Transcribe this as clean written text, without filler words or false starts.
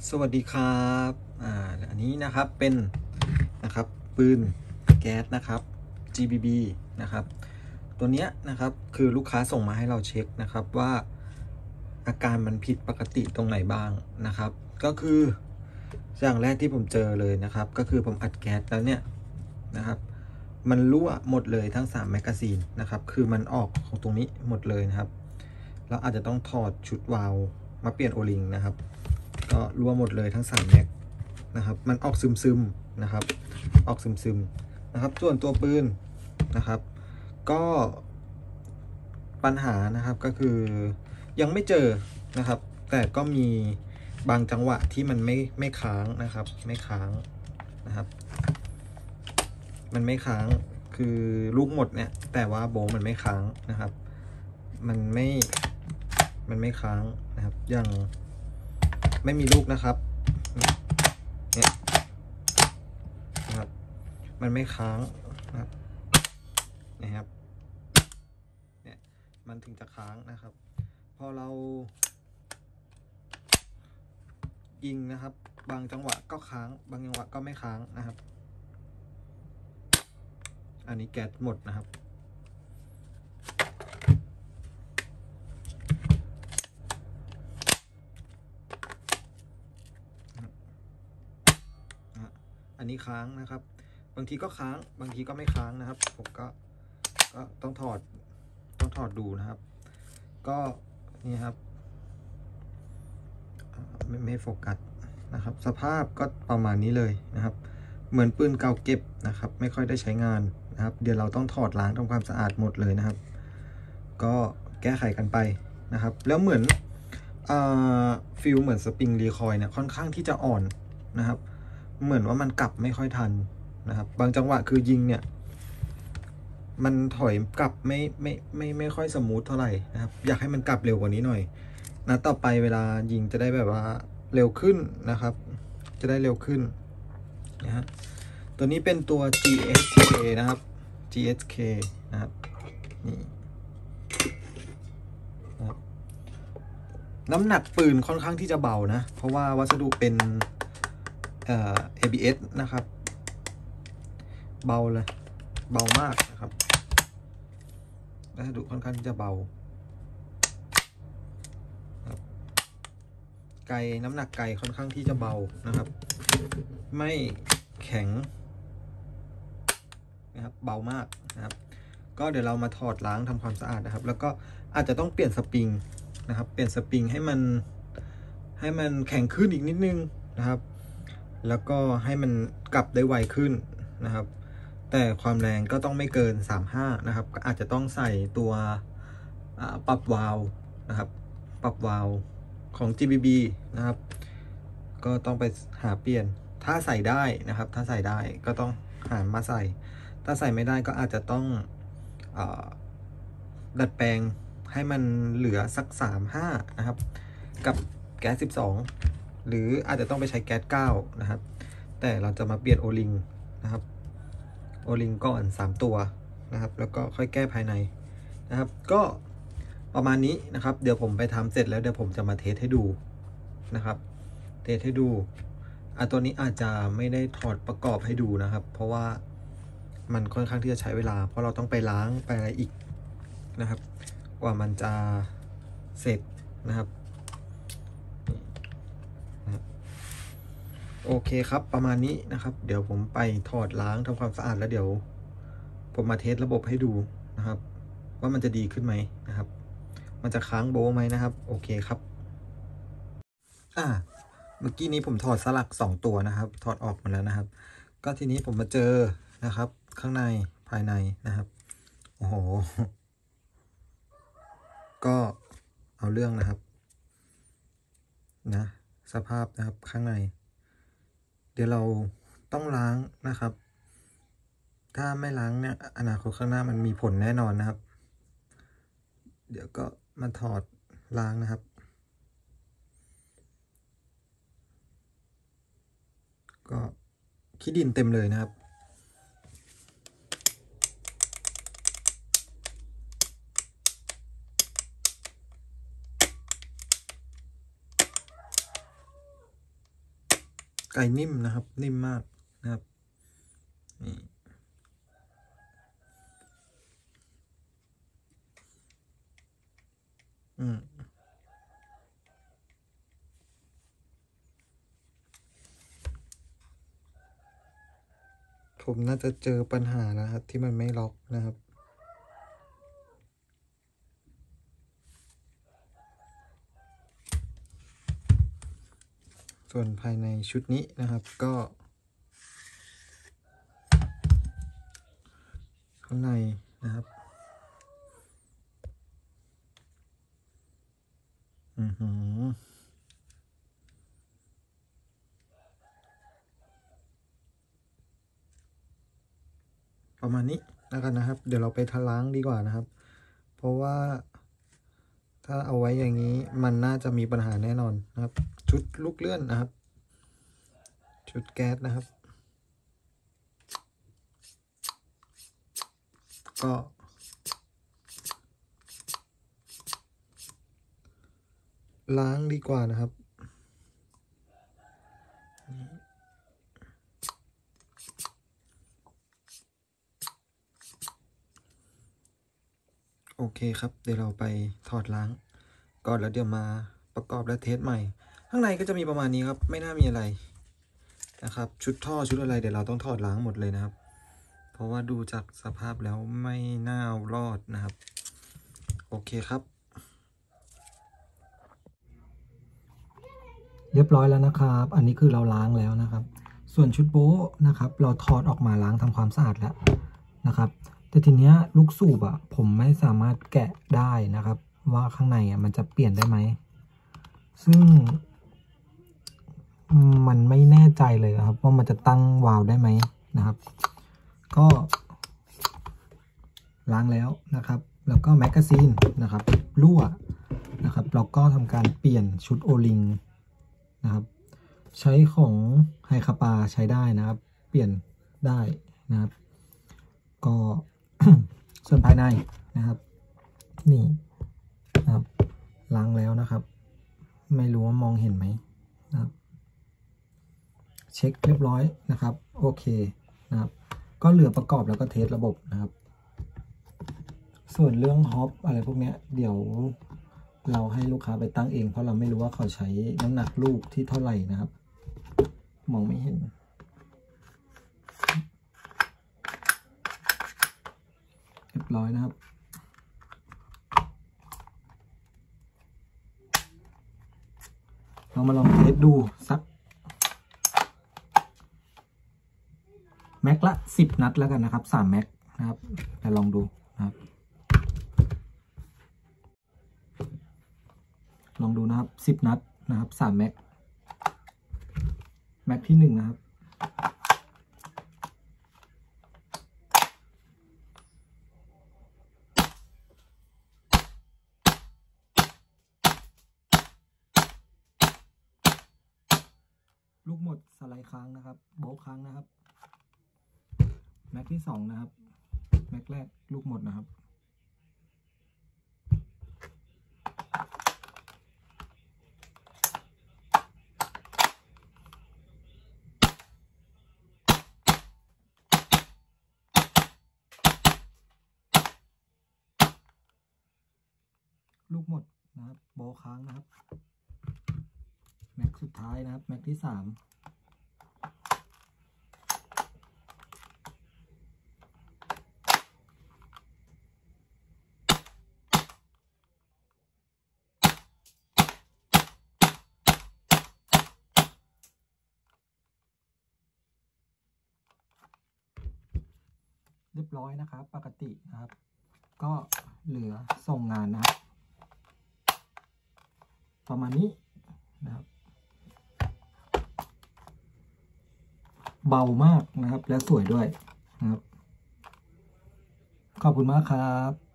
สวัสดีครับอันนี้นะครับเป็นนะครับปืนแก๊สนะครับ GBB นะครับตัวเนี้ยนะครับคือลูกค้าส่งมาให้เราเช็คนะครับว่าอาการมันผิดปกติตรงไหนบ้างนะครับก็คืออย่างแรกที่ผมเจอเลยนะครับก็คือผมอัดแก๊สแล้วเนี่ยนะครับมันรั่วหมดเลยทั้ง3แมกกาซีนนะครับคือมันออกของตรงนี้หมดเลยนะครับเราอาจจะต้องถอดชุดวาล์วมาเปลี่ยนโอลิงนะครับก็รั่วหมดเลยทั้ง3แม็กนะครับมันออกซึมๆนะครับออกซึมๆนะครับส่วนตัวปืนนะครับก็ปัญหานะครับก็คือยังไม่เจอนะครับแต่ก็มีบางจังหวะที่มันไม่ค้างนะครับไม่ค้างนะครับมันไม่ค้างคือลูกหมดเนี่ยแต่ว่าโบมันไม่ค้างนะครับมันไม่ค้างนะครับยังไม่มีลูกนะครับเนี่ยนะครับมันไม่ค้างนะครับเนี่ยมันถึงจะค้างนะครับพอเรายิงนะครับบางจังหวะก็ค้างบางจังหวะก็ไม่ค้างนะครับอันนี้แก๊สหมดนะครับอันนี้ค้างนะครับบางทีก็ค้างบางทีก็ไม่ค้างนะครับผมก็ต้องถอดดูนะครับก็นี่ครับไม่โฟกัสนะครับสภาพก็ประมาณนี้เลยนะครับเหมือนปืนเก่าเก็บนะครับไม่ค่อยได้ใช้งานนะครับเดี๋ยวเราต้องถอดล้างทำความสะอาดหมดเลยนะครับก็แก้ไขกันไปนะครับแล้วเหมือนฟิลเหมือนสปริงรีคอยเนี่ยค่อนข้างที่จะอ่อนนะครับเหมือนว่ามันกลับไม่ค่อยทันนะครับบางจังหวะคือยิงเนี่ยมันถอยกลับไม่ค่อยสมูทเท่าไหร่นะครับอยากให้มันกลับเร็วกว่านี้หน่อยนะต่อไปเวลายิงจะได้แบบว่าเร็วขึ้นนะครับจะได้เร็วขึ้นนะฮะตัวนี้เป็นตัว GSK นะครับ GSK นะครับนี่นะครับน้ำหนักปืนค่อนข้างที่จะเบานะเพราะว่าวัสดุเป็นABS นะครับเบาเลยเบามากนะครับวัสดุค่อนข้างที่จะเบาไกน้ำหนักไกค่อนข้างที่จะเบานะครับไม่แข็งนะครับเบามากนะครับก็เดี๋ยวเรามาถอดล้างทำความสะอาดนะครับแล้วก็อาจจะต้องเปลี่ยนสปริงนะครับเปลี่ยนสปริงให้มันแข็งขึ้นอีกนิดนึงนะครับแล้วก็ให้มันกลับได้ไวขึ้นนะครับแต่ความแรงก็ต้องไม่เกิน35นะครับก็อาจจะต้องใส่ตัวปรับวาล์วนะครับปรับวาล์วของ GBB นะครับก็ต้องไปหาเปลี่ยนถ้าใส่ได้นะครับถ้าใส่ได้ก็ต้องหามาใส่ถ้าใส่ไม่ได้ก็อาจจะต้องดัดแปลงให้มันเหลือสัก35นะครับกับแก๊ส12หรืออาจจะต้องไปใช้แก๊ส9นะครับแต่เราจะมาเปลี่ยนโอลิงนะครับโอลิงก่อน3ตัวนะครับแล้วก็ค่อยแก้ภายในนะครับก็ประมาณนี้นะครับเดี๋ยวผมไปทำเสร็จแล้วเดี๋ยวผมจะมาเทสให้ดูนะครับเทสให้ดูตัวนี้อาจจะไม่ได้ถอดประกอบให้ดูนะครับเพราะว่ามันค่อนข้างที่จะใช้เวลาเพราะเราต้องไปล้างไปอะไรอีกนะครับกว่ามันจะเสร็จนะครับโอเคครับประมาณนี้นะครับเดี๋ยวผมไปถอดล้างทำความสะอาดแล้วเดี๋ยวผมมาเทสระบบให้ดูนะครับว่ามันจะดีขึ้นไหมนะครับมันจะค้างโบไหมนะครับโอเคครับเมื่อกี้นี้ผมถอดสลัก2ตัวนะครับถอดออกมาแล้วนะครับก็ทีนี้ผมมาเจอนะครับข้างในภายในนะครับโอ้โหก็เอาเรื่องนะครับนะสภาพนะครับข้างในเดี๋ยวเราต้องล้างนะครับถ้าไม่ล้างเนี่ยอนาคตข้างหน้ามันมีผลแน่นอนนะครับเดี๋ยวก็มาถอดล้างนะครับก็ขี้ดินเต็มเลยนะครับไก่นิ่มนะครับนิ่มมากนะครับนี่ผมน่าจะเจอปัญหาแล้วครับที่มันไม่ล็อกนะครับส่วนภายในชุดนี้นะครับก็ข้างในนะครับประมาณนี้แล้วกันนะครับเดี๋ยวเราไปทะล้างดีกว่านะครับเพราะว่าถ้าเอาไว้อย่างนี้มันน่าจะมีปัญหาแน่นอนนะครับชุดลูกเลื่อนนะครับชุดแก๊สนะครับก็ล้างดีกว่านะครับโอเคครับเดี๋ยวเราไปถอดล้างก่อนแล้วเดี๋ยวมาประกอบและเทสใหม่ข้างในก็จะมีประมาณนี้ครับไม่น่ามีอะไรนะครับชุดท่อชุดอะไรเดี๋ยวเราต้องถอดล้างหมดเลยนะครับเพราะว่าดูจากสภาพแล้วไม่น่ารอดนะครับโอเคครับเรียบร้อยแล้วนะครับอันนี้คือเราล้างแล้วนะครับส่วนชุดโบ๊นะครับเราถอดออกมาล้างทำความสะอาดแล้วนะครับแต่ทีเนี้ยลูกสูบอ่ะผมไม่สามารถแกะได้นะครับว่าข้างในอ่ะมันจะเปลี่ยนได้ไหมซึ่งมันไม่แน่ใจเลยครับว่ามันจะตั้งวาล์วได้ไหมนะครับก็ล้างแล้วนะครับแล้วก็แมกกาซีนนะครับรั่วนะครับเราก็ทำการเปลี่ยนชุดโอลิงนะครับใช้ของไฮคาปาใช้ได้นะครับเปลี่ยนได้นะครับก็ ส่วนภายในนะครับนี่นะครับล้างแล้วนะครับไม่รู้ว่ามองเห็นไหมนะครับเช็คเรียบร้อยนะครับโอเคนะครับก็เหลือประกอบแล้วก็เทสระบบนะครับส่วนเรื่องฮอปอะไรพวกนี้เดี๋ยวเราให้ลูกค้าไปตั้งเองเพราะเราไม่รู้ว่าเขาใช้น้ำหนักลูกที่เท่าไหร่นะครับมองไม่เห็นเรียบร้อยนะครับเรามาลองเทสดูสักแม็กละ10 นัดแล้วกันนะครับ3 แม็กนะครับแต่ลองดูนะครับลองดูนะครับ10 นัดนะครับ3 แม็กแม็กที่1นะครับลูกหมดสไลด์ค้างนะครับโบว์ค้างนะครับแม็กที่2นะครับแม็กแรกลูกหมดนะครับลูกหมดนะครับโบว์ค้างนะครับแม็กสุดท้ายนะครับแม็กที่3เรียบร้อยนะครับปกตินะครับก็เหลือส่งงานนะครับประมาณนี้นะครับเบามากนะครับและสวยด้วยนะครับขอบคุณมากครับ